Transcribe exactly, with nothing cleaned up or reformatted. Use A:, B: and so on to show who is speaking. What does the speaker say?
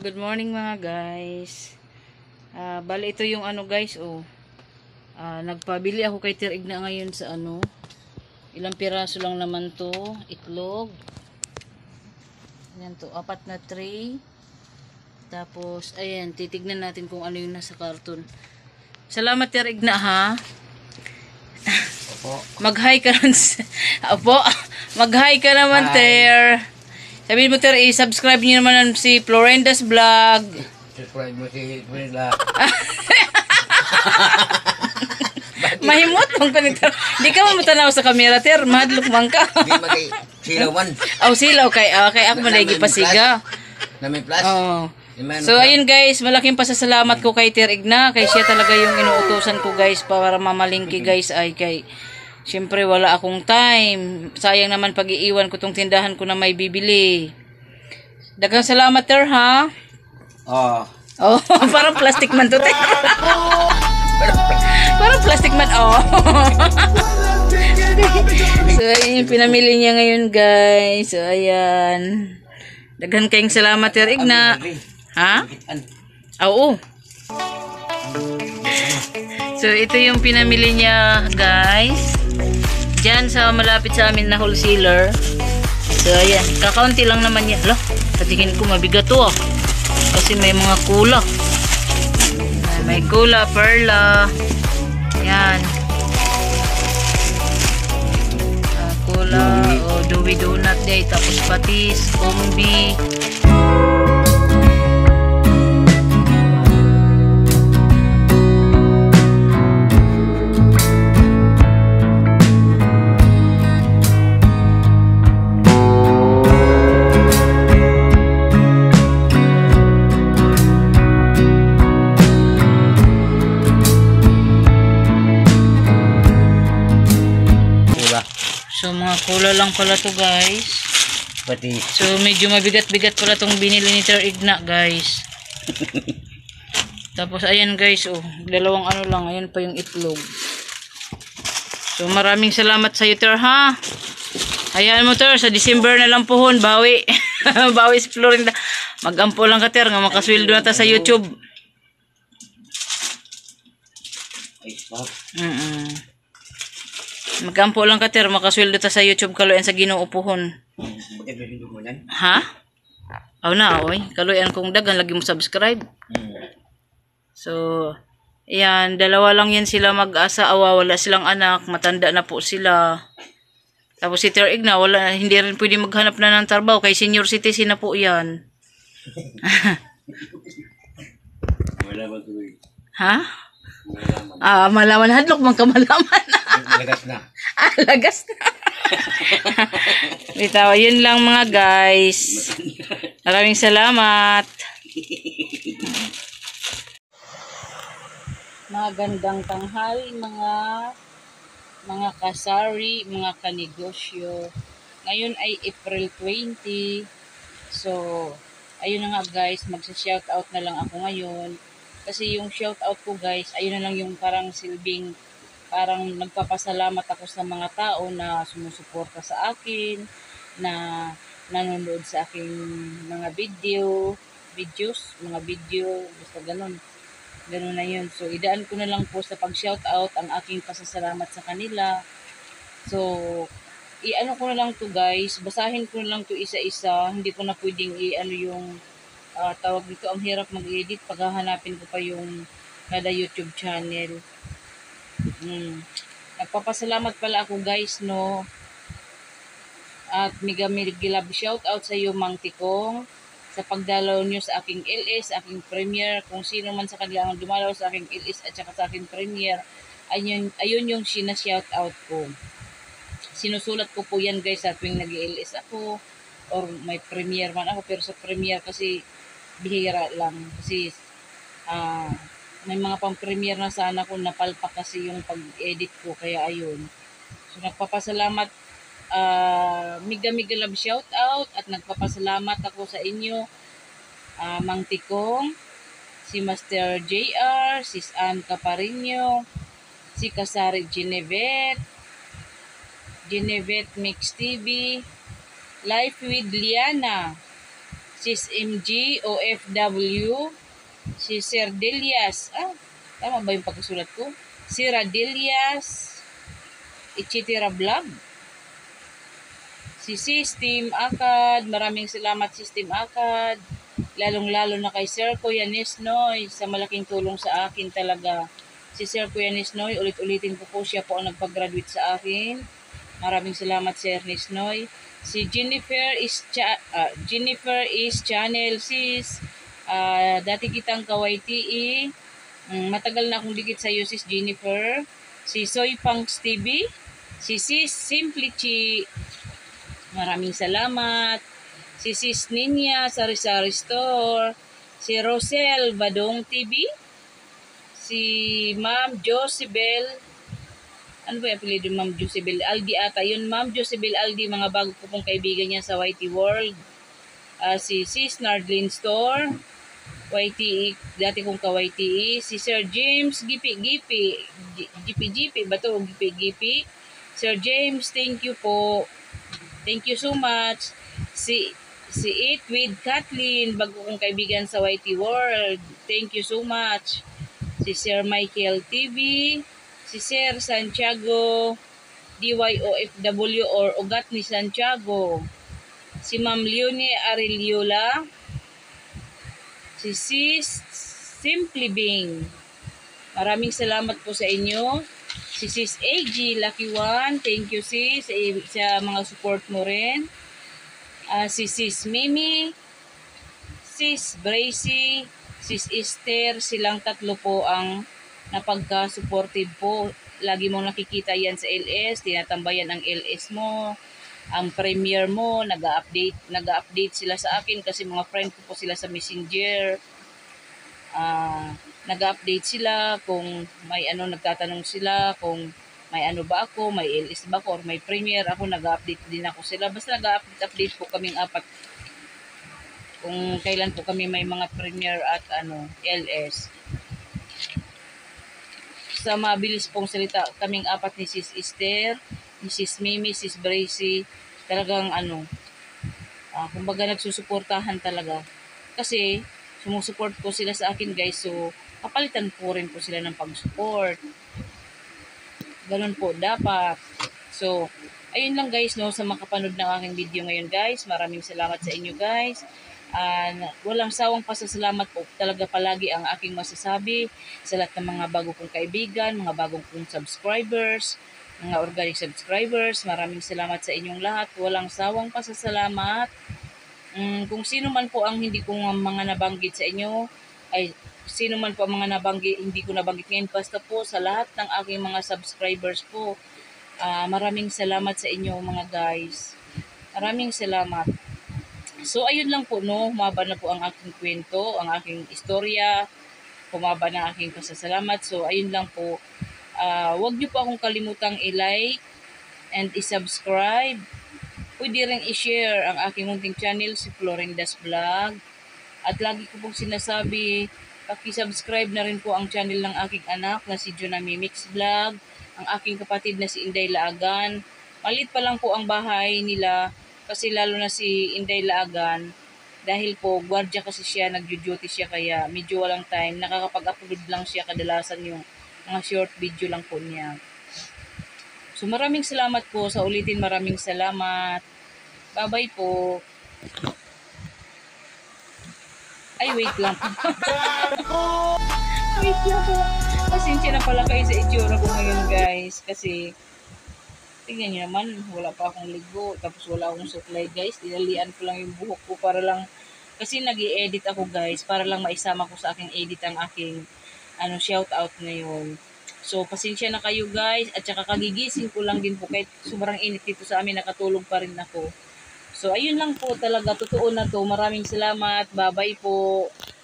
A: good morning mga guys. Uh, bali ito yung ano guys, oh. Uh, nagpabili ako kay Tir Igna ngayon sa ano. Ilang piraso lang naman to, itlog. Ayan to, apat na tray. Tapos, ayan, titignan natin kung ano yung nasa karton. Salamat Tir Igna ha.
B: Opo.
A: Mag-hi ka naman. Opo. Mag-hi ka naman, Ter. Sabihin mo, Ter, i-subscribe niyo naman si Florenda's Vlog.
B: Subscribe mo si Florenda.
A: Mahimot mong kanito. Hindi ka mamutanaw sa kamera, Ter. Madlok man ka.
B: Hindi magay silaw man.
A: Oh, silaw. Kay, uh, kay ako malagi pasiga.
B: Na may plus.
A: Oh. So, ayun guys. Malaking pasasalamat ko kay Tir Igna. Kay siya talaga yung inuutosan ko guys para mamalingki guys ay kay... Siyempre wala akong time. Sayang naman pag iiwan ko tong tindahan ko na may bibili. Daghang salamat Ter ha.
B: Oh.
A: Oh, parang plastic man to te. Parang plastic man oh. So ayun, pinamili niya ngayon guys. So ayan. Daghan kayong salamat Ter Igna. Ha? Oo. So ito yung pinamili niya guys. Diyan sa malapit sa amin na wholesaler. So ayan, kakaunti lang naman yan. Loh, patingin ko mabigat to ah. Kasi may mga kula. May kula, perla. Yan. Uh, kula, o oh, Dewey Donut day. Tapos patis, umbi. So mga kula lang pala to guys.
B: Pati.
A: So medyo mabigat-bigat pala tong binili ni Tir Igna guys. Tapos ayan guys oh, dalawang ano lang, ayan pa yung itlog. So maraming salamat sa iyo Tir ha. Hayaan mo Tir, sa December na lang pohon, bawi. Bawi si Florinda. Magampo lang ka Tir, nga makasweldo na ta sa YouTube. Mm -mm. Magkampo lang ka Ter, makasweldo ta sa YouTube kaluyan sa Ginoo pohon. Ha? Aw na oy, kaluyan kung daghan lagi mo subscribe. So, yan, dalawa lang yan sila mag-asawa, wala silang anak, matanda na po sila. Tapos si Tir Igna, wala, hindi rin pwede maghanap na ng trabaho kay senior citizen na po yan.
B: Wala ba ito?
A: Ha? Ah, malaman hadlok man ka malaman.
B: Lagas na.
A: Ah, lagas na. Bitaw, yun lang mga guys. Maraming salamat. Magandang tanghali mga mga kasari, mga kanegosyo. Ngayon ay April twenty. So, ayun na nga guys, magsa-shout out na lang ako ngayon. Kasi yung shout out ko guys, ayun na lang yung parang silbing, parang nagpapasalamat ako sa mga tao na sumusuporta sa akin, na nanonood sa aking mga video, videos, mga video, basta ganun. Ganun na yun. So, idaan ko na lang po sa pag-shout out ang aking pasasalamat sa kanila. So, i-ano ko na lang to guys, basahin ko na lang to isa-isa, hindi ko na pwedeng i-ano yung Uh, tawag dito, ang hirap mag-edit paghahanapin ko pa yung kada YouTube channel. Mm. Nagpapasalamat pala ako guys no, at mega mega shout out sa iyo Mang Tikong sa pagdalaw niyo sa aking L S, aking premiere, kung sino man sa kanila ang dumalaw sa aking L S at saka sa aking premiere, ayun, ayun yung sina-shout out ko. Sinusulat ko po yan guys sa tuwing nag-L S ako or may premiere man ako, pero sa premiere kasi bihira lang kasi uh, may mga pang-premiere na sana kung napalpak kasi yung pag-edit ko, kaya ayun. So nagpapasalamat, uh, mega mega love shout out at nagpapasalamat ako sa inyo, uh, Mang Tikong, si Master J R, si Ann Caparino, si Kasari Genevieve, Genevieve Mix T V, Life with Liana, Sis M G, O F W, si Sir Delias, ah, tama ba yung pagkasulat ko? Si Radelias, Ichitira Vlog, si System Akad, maraming salamat System Akad, lalong-lalo na kay Sir Kuya Nisnoy sa malaking tulong sa akin talaga. Si Sir Kuya Nisnoy, ulit-ulitin ko po, siya po ang nagpag-graduate sa akin. Maraming salamat Sir Nisnoy. Si Jennifer is cha uh, Jennifer is channel sis. Uh, dati kitang ka-Y T E. Um, matagal na akong dikit sa iyo sis Jennifer. Si Soy Punks T V. Si Sis Simply Chi. Maraming salamat. Si Sis Ninya sa Rizal Store. Si Rosel Badong T V. Si Ma'am Josibel. Ano ba yung apelido Ma'am Josibel Aldi ata? Yun Ma'am Josibel Aldi, mga bago ko pong kaibigan niya sa Y T World. Uh, si Sis Nardlin Store. Y T E, dati kong ka-Y T E. Si Sir James Gipi Gipi. Gipi Gipi ba to? Gipi Gipi. Sir James, thank you po. Thank you so much. Si si It with Kathleen, bago kong kaibigan sa Y T World. Thank you so much. Si Sir Michael T V, si Sir Santiago D Y O F W or Ugat ni Santiago. Si Ma'am Leonie Arelliola. Si Sis Simply Bing. Maraming salamat po sa inyo. Si Sis A G Lucky One, thank you sis sa, sa mga support mo rin. Uh, si Sis Mimi, Sis Bracy, Sis Esther, silang tatlo po ang napagka-supportive po. Lagi mong nakikita yan sa L S, tinatambayan ang L S mo, ang premiere mo, nag-update, nag-update sila sa akin kasi mga friend ko po sila sa Messenger. Ah, uh, nag-update sila kung may ano, nagtatanong sila kung may ano ba ako, may L S ba ako or may premiere ako, nag-update din ako sila. Basta nag-update update po kaming apat kung kailan po kami may mga premiere at ano L S. Sa mabilis pong salita, kaming apat ni Sis Esther, ni Sis Mimi, Sis Bracy, talagang ano, uh, kumbaga nagsusuportahan talaga. Kasi sumusuport po sila sa akin guys, so kapalitan po rin po sila ng pag-support. Ganun po dapat. So, ayun lang guys, no, sa makapanood ng aking video ngayon guys. Maraming salamat sa inyo guys. Uh, walang sawang pasasalamat po talaga palagi ang aking masasabi sa lahat ng mga bago kong kaibigan, mga bagong kong subscribers, mga organic subscribers. Maraming salamat sa inyong lahat. Walang sawang pasasalamat. Um, kung sino man po ang hindi ko mga nabanggit sa inyo, ay sino man po ang mga nabanggit, hindi ko nabanggit ngayon, basta po sa lahat ng aking mga subscribers po, uh, maraming salamat sa inyo mga guys. Maraming salamat. So ayun lang po, no, humaba na po ang aking kwento, ang aking istorya, humaba na aking pasasalamat. So ayun lang po, uh, huwag niyo po akong kalimutang i-like and i-subscribe. Pwede rin i-share ang aking munting channel, si Florinda's Vlog. At lagi ko pong sinasabi, paki-subscribe na rin po ang channel ng aking anak na si Junami Mix Vlog, ang aking kapatid na si Inday Laagan. Malit pa lang po ang bahay nila kasi lalo na si Inday Laagan, dahil po gwardiya kasi siya, nagjo-duty siya kaya medyo walang time. Nakakapag-upload lang siya kadalasan yung mga short video lang po niya. So maraming salamat po, sa ulitin maraming salamat. Bye-bye po. Ay, wait lang. Wait lang po. Pasensya na pala kayo sa itsura ko ngayon, guys. Kasi, tingnan nyo naman, wala pa akong ligo. Tapos wala akong supply, guys. Dinalian ko lang yung buhok ko para lang, kasi nag-i-edit ako, guys. Para lang maisama ko sa aking edit ang aking ano, shout out ngayon. So, pasensya na kayo, guys. At saka kagigising ko lang din po. Kahit sobrang init dito sa amin, nakatulog pa rin ako. So, ayun lang po talaga. Totoo na to. Maraming salamat. Bye-bye po.